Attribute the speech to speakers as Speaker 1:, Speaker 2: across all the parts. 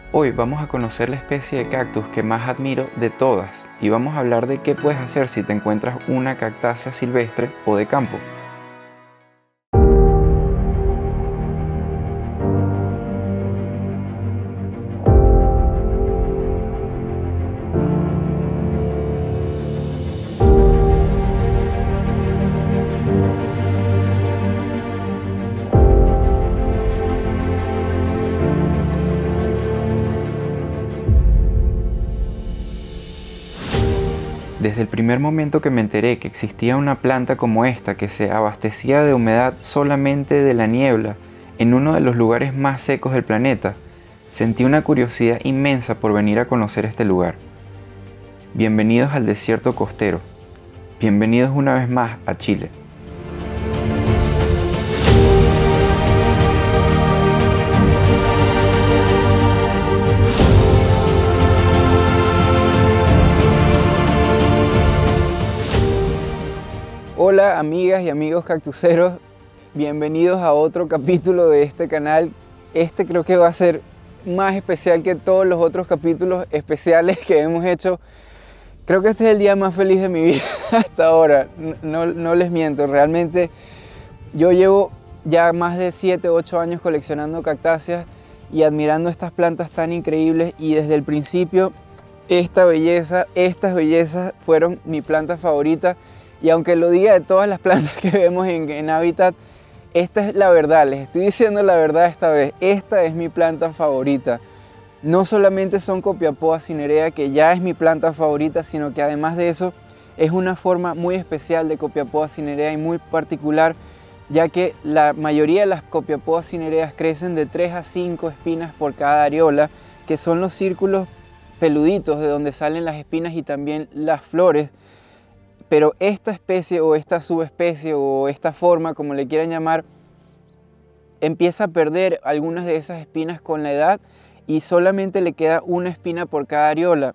Speaker 1: Hoy vamos a conocer la especie de cactus que más admiro de todas y vamos a hablar de qué puedes hacer si te encuentras una cactácea silvestre o de campo. Desde el primer momento que me enteré que existía una planta como esta que se abastecía de humedad solamente de la niebla en uno de los lugares más secos del planeta, sentí una curiosidad inmensa por venir a conocer este lugar. Bienvenidos al desierto costero. Bienvenidos una vez más a Chile. Hola amigas y amigos cactuceros, bienvenidos a otro capítulo de este canal. Este creo que va a ser más especial que todos los otros capítulos especiales que hemos hecho. Creo que este es el día más feliz de mi vida hasta ahora, no les miento. Realmente yo llevo ya más de 7 u 8 años coleccionando cactáceas y admirando estas plantas tan increíbles, y desde el principio estas bellezas fueron mi planta favorita. Y aunque lo diga de todas las plantas que vemos en Hábitat, esta es la verdad, les estoy diciendo la verdad esta vez. Esta es mi planta favorita. No solamente son Copiapoa cinerea, que ya es mi planta favorita, sino que además de eso es una forma muy especial de Copiapoa cinerea y muy particular, ya que la mayoría de las Copiapoa cinereas crecen de 3 a 5 espinas por cada areola, que son los círculos peluditos de donde salen las espinas y también las flores. Pero esta especie o esta subespecie o esta forma, como le quieran llamar, empieza a perder algunas de esas espinas con la edad y solamente le queda una espina por cada areola,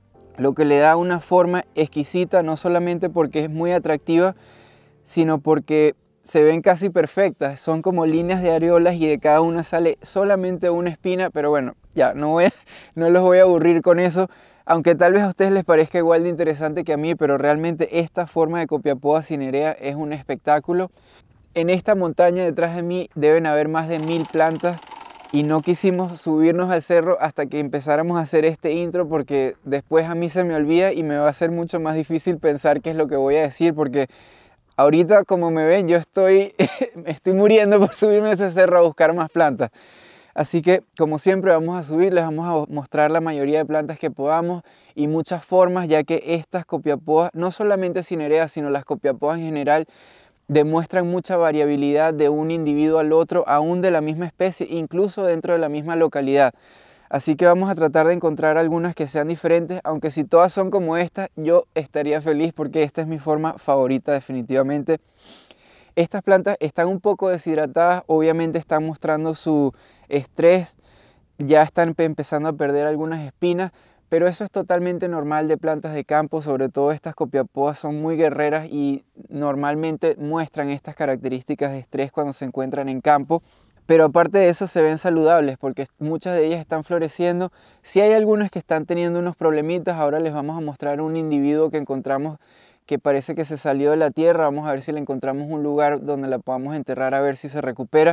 Speaker 1: lo que le da una forma exquisita, no solamente porque es muy atractiva, sino porque se ven casi perfectas. Son como líneas de areolas y de cada una sale solamente una espina, pero bueno, ya no los voy a aburrir con eso. Aunque tal vez a ustedes les parezca igual de interesante que a mí, pero realmente esta forma de Copiapoa cinerea es un espectáculo. En esta montaña detrás de mí deben haber más de 1000 plantas y no quisimos subirnos al cerro hasta que empezáramos a hacer este intro, porque después a mí se me olvida y me va a ser mucho más difícil pensar qué es lo que voy a decir, porque ahorita, como me ven, yo estoy muriendo por subirme a ese cerro a buscar más plantas. Así que, como siempre, vamos a subir, les vamos a mostrar la mayoría de plantas que podamos y muchas formas, ya que estas Copiapoas, no solamente cinereas, sino las Copiapoas en general, demuestran mucha variabilidad de un individuo al otro, aún de la misma especie, incluso dentro de la misma localidad. Así que vamos a tratar de encontrar algunas que sean diferentes, aunque si todas son como esta, yo estaría feliz porque esta es mi forma favorita definitivamente. Estas plantas están un poco deshidratadas, obviamente están mostrando su estrés, ya están empezando a perder algunas espinas, pero eso es totalmente normal de plantas de campo. Sobre todo estas Copiapoas son muy guerreras y normalmente muestran estas características de estrés cuando se encuentran en campo. Pero aparte de eso se ven saludables porque muchas de ellas están floreciendo. Sí hay algunas que están teniendo unos problemitas. Ahora les vamos a mostrar un individuo que encontramos que parece que se salió de la tierra. Vamos a ver si le encontramos un lugar donde la podamos enterrar, a ver si se recupera.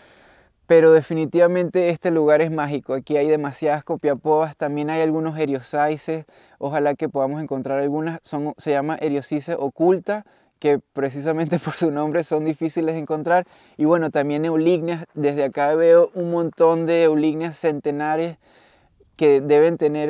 Speaker 1: Pero definitivamente este lugar es mágico. Aquí hay demasiadas Copiapoas, también hay algunos Eriophyces. Ojalá que podamos encontrar algunas. Se llama Eriophyce oculta, que precisamente por su nombre son difíciles de encontrar. Y bueno, también Euligneas. Desde acá veo un montón de Euligneas centenares que deben tener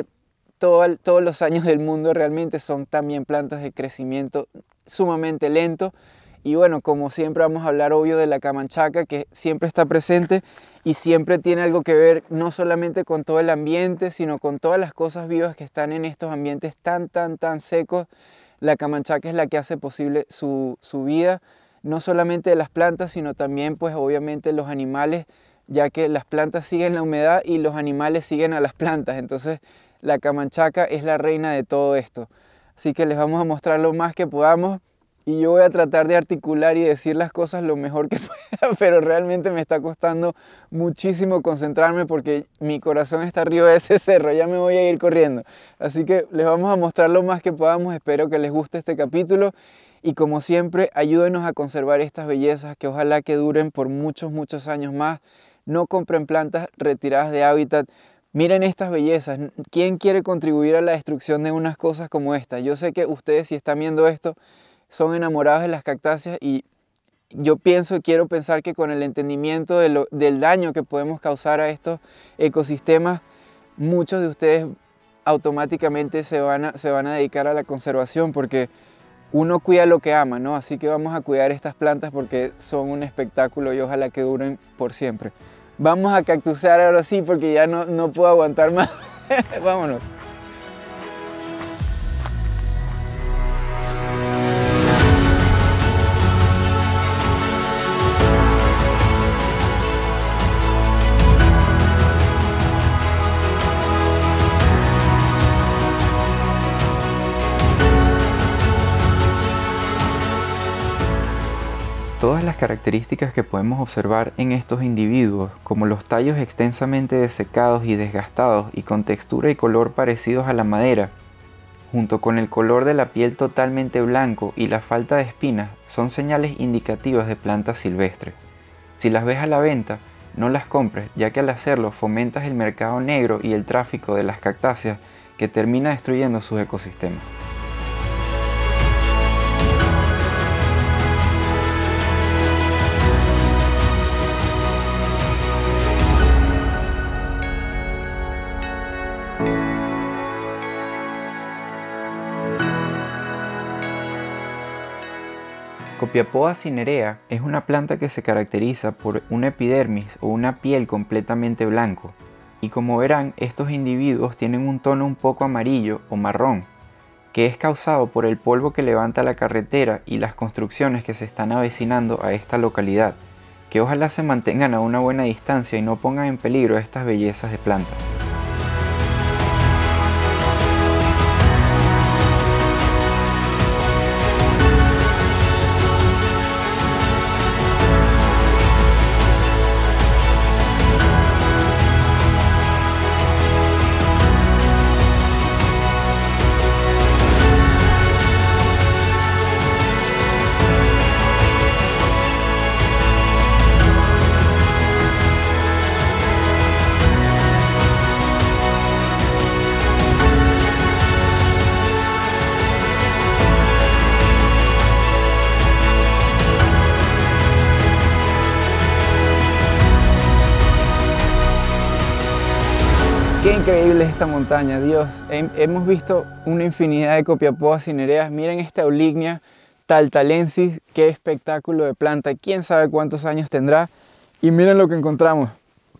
Speaker 1: todos los años del mundo. Realmente son también plantas de crecimiento sumamente lento. Y bueno, como siempre vamos a hablar obvio de la camanchaca, que siempre está presente y siempre tiene algo que ver no solamente con todo el ambiente, sino con todas las cosas vivas que están en estos ambientes tan secos. La camanchaca es la que hace posible su vida, no solamente de las plantas, sino también pues obviamente los animales, ya que las plantas siguen la humedad y los animales siguen a las plantas. Entonces la camanchaca es la reina de todo esto. Así que les vamos a mostrar lo más que podamos. y yo voy a tratar de articular y decir las cosas lo mejor que pueda, pero realmente me está costando muchísimo concentrarme porque mi corazón está arriba de ese cerro, ya me voy a ir corriendo. Así que les vamos a mostrar lo más que podamos, espero que les guste este capítulo y como siempre ayúdenos a conservar estas bellezas que ojalá que duren por muchos, muchos años más. No compren plantas retiradas de hábitat. Miren estas bellezas. ¿Quién quiere contribuir a la destrucción de unas cosas como esta? Yo sé que ustedes, si están viendo esto, son enamorados de las cactáceas y yo quiero pensar que con el entendimiento del daño que podemos causar a estos ecosistemas, muchos de ustedes automáticamente se van a dedicar a la conservación porque uno cuida lo que ama, ¿no? Así que vamos a cuidar estas plantas porque son un espectáculo y ojalá que duren por siempre. Vamos a cactusear ahora sí porque ya no puedo aguantar más. Vámonos. Todas las características que podemos observar en estos individuos, como los tallos extensamente desecados y desgastados y con textura y color parecidos a la madera, junto con el color de la piel totalmente blanco y la falta de espinas, son señales indicativas de plantas silvestres. Si las ves a la venta, no las compres, ya que al hacerlo fomentas el mercado negro y el tráfico de las cactáceas que termina destruyendo sus ecosistemas. Copiapoa cinerea es una planta que se caracteriza por una epidermis o una piel completamente blanco y como verán estos individuos tienen un tono un poco amarillo o marrón que es causado por el polvo que levanta la carretera y las construcciones que se están avecinando a esta localidad, que ojalá se mantengan a una buena distancia y no pongan en peligro estas bellezas de plantas. Qué increíble es esta montaña, Dios. Hemos visto una infinidad de Copiapoa cinereas. Miren esta Eulígnea taltalensis, qué espectáculo de planta. Quién sabe cuántos años tendrá. Y miren lo que encontramos.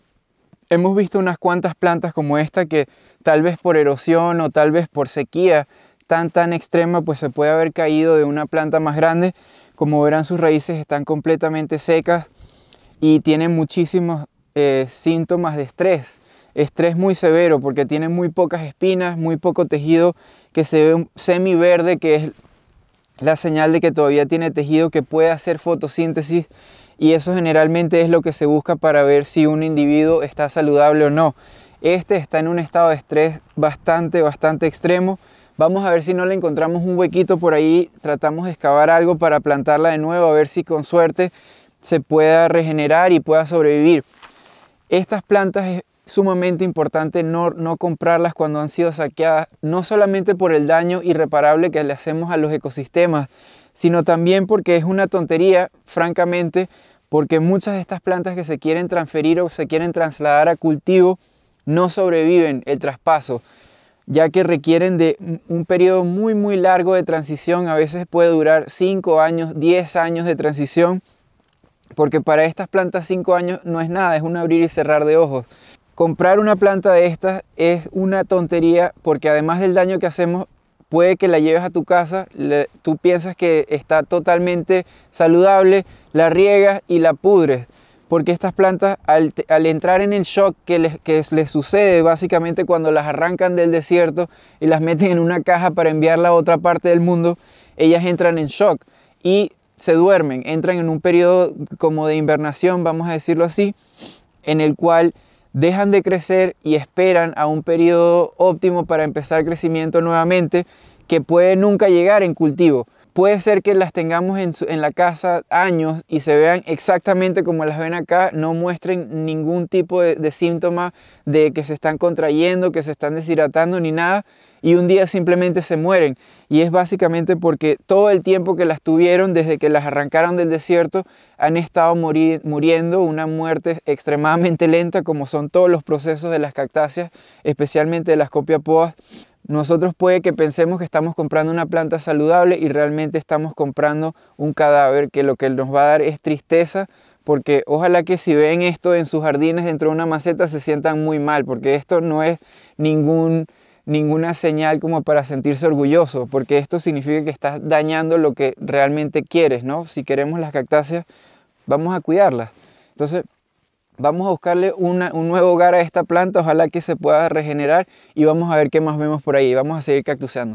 Speaker 1: Hemos visto unas cuantas plantas como esta que tal vez por erosión o tal vez por sequía tan extrema pues se puede haber caído de una planta más grande. Como verán, sus raíces están completamente secas y tienen muchísimos síntomas de estrés. Estrés muy severo porque tiene muy pocas espinas, muy poco tejido que se ve semiverde, que es la señal de que todavía tiene tejido que puede hacer fotosíntesis y eso generalmente es lo que se busca para ver si un individuo está saludable o no. Este está en un estado de estrés bastante extremo. Vamos a ver si no le encontramos un huequito por ahí, tratamos de excavar algo para plantarla de nuevo, a ver si con suerte se pueda regenerar y pueda sobrevivir. Estas plantas es sumamente importante no comprarlas cuando han sido saqueadas, no solamente por el daño irreparable que le hacemos a los ecosistemas, sino también porque es una tontería, francamente, porque muchas de estas plantas que se quieren transferir o se quieren trasladar a cultivo no sobreviven el traspaso, ya que requieren de un periodo muy largo de transición, a veces puede durar 5 años, 10 años de transición, porque para estas plantas 5 años no es nada, es un abrir y cerrar de ojos. Comprar una planta de estas es una tontería porque además del daño que hacemos, puede que la lleves a tu casa, tú piensas que está totalmente saludable, la riegas y la pudres. Porque estas plantas al entrar en el shock que les sucede básicamente cuando las arrancan del desierto y las meten en una caja para enviarla a otra parte del mundo, ellas entran en shock y se duermen, entran en un periodo como de invernación, vamos a decirlo así, en el cual dejan de crecer y esperan a un periodo óptimo para empezar crecimiento nuevamente, que puede nunca llegar en cultivo. Puede ser que las tengamos en la casa años y se vean exactamente como las ven acá, no muestren ningún tipo de síntoma de que se están contrayendo, que se están deshidratando ni nada, y un día simplemente se mueren. Y es básicamente porque todo el tiempo que las tuvieron, desde que las arrancaron del desierto, han estado muriendo una muerte extremadamente lenta, como son todos los procesos de las cactáceas, especialmente de las copiapoas. Nosotros puede que pensemos que estamos comprando una planta saludable y realmente estamos comprando un cadáver, que lo que nos va a dar es tristeza, porque ojalá que si ven esto en sus jardines dentro de una maceta se sientan muy mal, porque esto no es ninguna señal como para sentirse orgulloso, porque esto significa que estás dañando lo que realmente quieres, ¿no? Si queremos las cactáceas, vamos a cuidarlas. Entonces, vamos a buscarle un nuevo hogar a esta planta, ojalá que se pueda regenerar, y vamos a ver qué más vemos por ahí. Vamos a seguir cactuseando.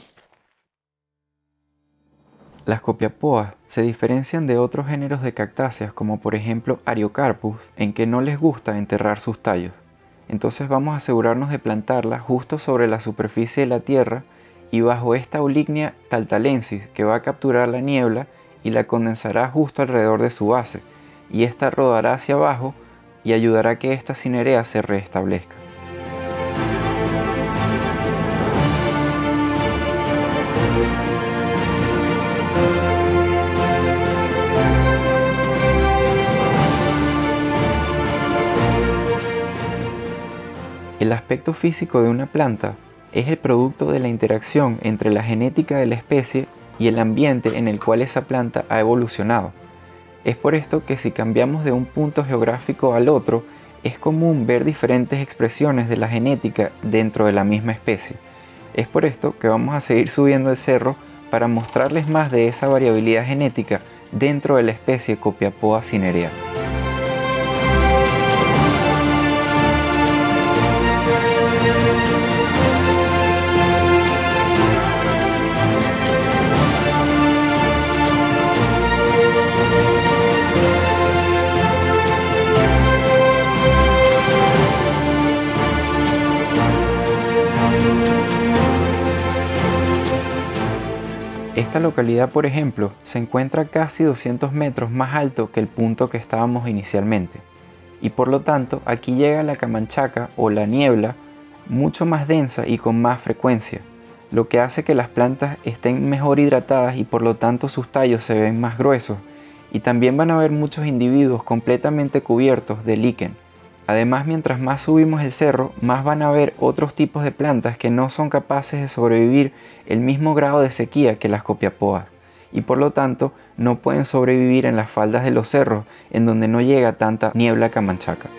Speaker 1: Las copiapoas se diferencian de otros géneros de cactáceas, como por ejemplo Ariocarpus, en que no les gusta enterrar sus tallos. Entonces vamos a asegurarnos de plantarla justo sobre la superficie de la tierra y bajo esta Aulygnia taltalensis, que va a capturar la niebla y la condensará justo alrededor de su base, y esta rodará hacia abajo y ayudará a que esta cinerea se restablezca. El aspecto físico de una planta es el producto de la interacción entre la genética de la especie y el ambiente en el cual esa planta ha evolucionado. Es por esto que si cambiamos de un punto geográfico al otro, es común ver diferentes expresiones de la genética dentro de la misma especie. Es por esto que vamos a seguir subiendo el cerro para mostrarles más de esa variabilidad genética dentro de la especie Copiapoa cinerea. Esta localidad, por ejemplo, se encuentra casi 200 metros más alto que el punto que estábamos inicialmente, y por lo tanto aquí llega la camanchaca o la niebla mucho más densa y con más frecuencia, lo que hace que las plantas estén mejor hidratadas y por lo tanto sus tallos se ven más gruesos, y también van a haber muchos individuos completamente cubiertos de líquen. Además, mientras más subimos el cerro, más van a haber otros tipos de plantas que no son capaces de sobrevivir el mismo grado de sequía que las copiapoas, y por lo tanto no pueden sobrevivir en las faldas de los cerros en donde no llega tanta niebla camanchaca.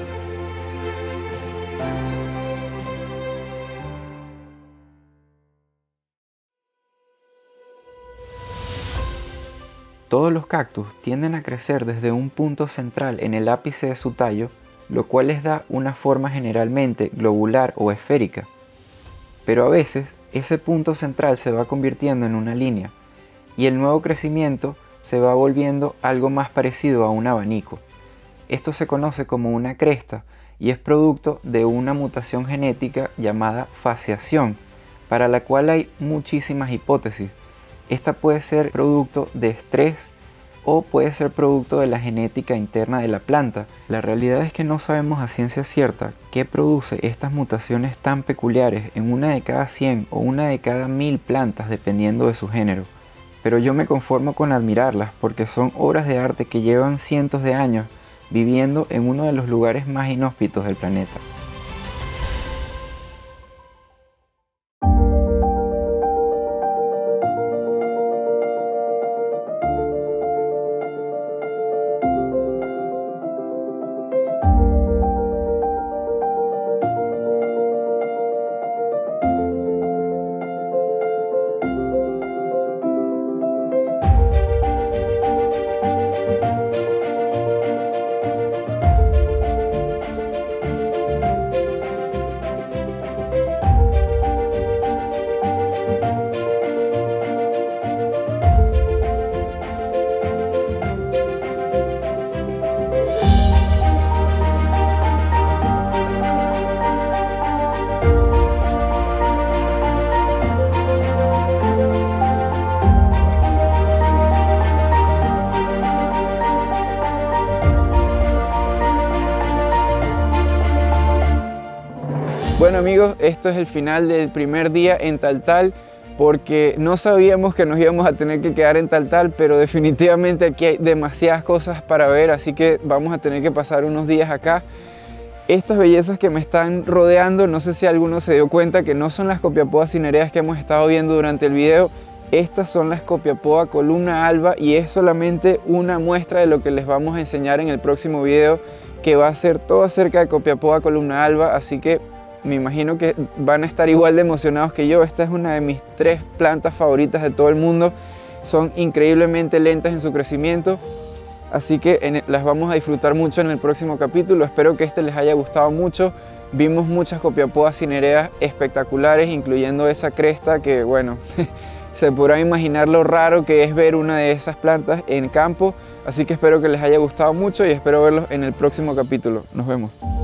Speaker 1: Todos los cactus tienden a crecer desde un punto central en el ápice de su tallo, lo cual les da una forma generalmente globular o esférica. Pero a veces ese punto central se va convirtiendo en una línea y el nuevo crecimiento se va volviendo algo más parecido a un abanico. Esto se conoce como una cresta y es producto de una mutación genética llamada fasciación, para la cual hay muchísimas hipótesis. Esta puede ser producto de estrés o puede ser producto de la genética interna de la planta. La realidad es que no sabemos a ciencia cierta qué produce estas mutaciones tan peculiares en una de cada 100 o una de cada 1000 plantas dependiendo de su género. Pero yo me conformo con admirarlas porque son obras de arte que llevan cientos de años viviendo en uno de los lugares más inhóspitos del planeta. Bueno amigos, esto es el final del primer día en Taltal, porque no sabíamos que nos íbamos a tener que quedar en Taltal, pero definitivamente aquí hay demasiadas cosas para ver, así que vamos a tener que pasar unos días acá. Estas bellezas que me están rodeando, no sé si alguno se dio cuenta que no son las Copiapoa cinereas que hemos estado viendo durante el video. Estas son las Copiapoa columna alba y es solamente una muestra de lo que les vamos a enseñar en el próximo video, que va a ser todo acerca de Copiapoa columna alba, así que me imagino que van a estar igual de emocionados que yo. Esta es una de mis 3 plantas favoritas de todo el mundo. Son increíblemente lentas en su crecimiento, así que las vamos a disfrutar mucho en el próximo capítulo. Espero que este les haya gustado mucho. Vimos muchas Copiapoa cinereas espectaculares, incluyendo esa cresta que, bueno, se podrán imaginar lo raro que es ver una de esas plantas en campo. Así que espero que les haya gustado mucho y espero verlos en el próximo capítulo. Nos vemos.